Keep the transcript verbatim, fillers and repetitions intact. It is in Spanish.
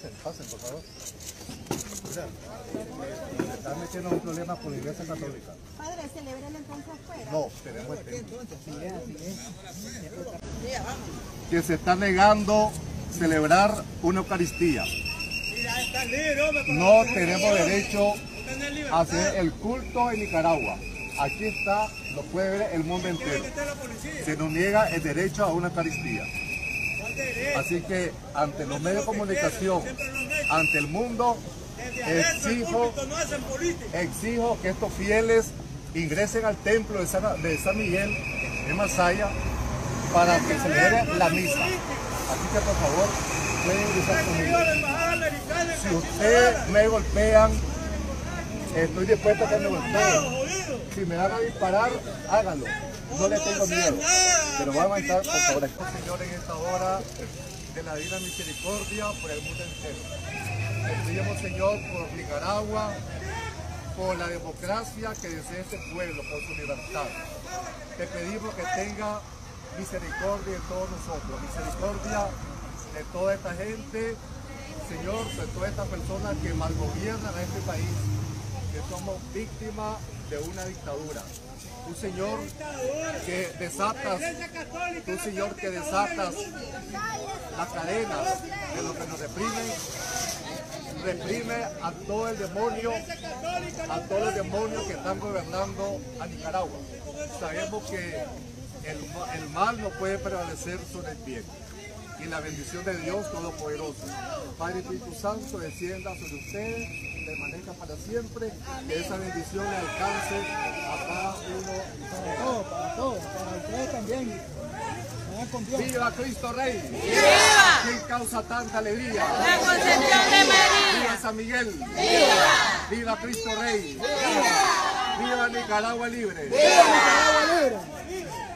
pasen, pasen, por favor. Mira, se están metiendo en un problema con la Iglesia Católica. Padre, ¿celebran entonces afuera? No, tenemos el templo. Que se está negando celebrar una Eucaristía. No tenemos derecho a hacer el culto en Nicaragua. Aquí está, lo puede ver el mundo entero. Se nos niega el derecho a una Eucaristía. Así que ante los medios de comunicación, ante el mundo, exijo, exijo que estos fieles ingresen al templo de San, de San Miguel de Masaya para que se celebre la misa. Así que por favor, pueden ingresar conmigo. Si ustedes me golpean, estoy dispuesto a que me golpeen. Si me van a disparar, háganlo. No le tengo miedo. Pero vamos a estar, por favor, este Señor en esta hora de la divina misericordia por el mundo entero. Te pedimos, Señor, por Nicaragua, por la democracia que desea este pueblo, por su libertad. Te pedimos que tenga misericordia de todos nosotros, misericordia de toda esta gente, Señor, de todas estas personas que malgobiernan a este país, que somos víctimas de una dictadura. Tú, Señor, que desatas, tú, Señor, que desatas las cadenas de los que nos reprimen, reprime a todo el demonio, a todos los demonios que están gobernando a Nicaragua. Sabemos que el, el mal no puede prevalecer sobre el bien. Y la bendición de Dios Todopoderoso, Padre Espíritu Santo, descienda sobre ustedes, permanezca para siempre, que esa bendición le alcance a cada uno. Para todos, para todos, para ustedes también. ¡Viva Cristo Rey! ¡Viva! ¿Quién causa tanta alegría? La Concepción de María. ¡Viva San Miguel! ¡Viva! ¡Viva Cristo Rey! ¡Viva! ¡Viva Nicaragua libre! ¡Viva Nicaragua libre!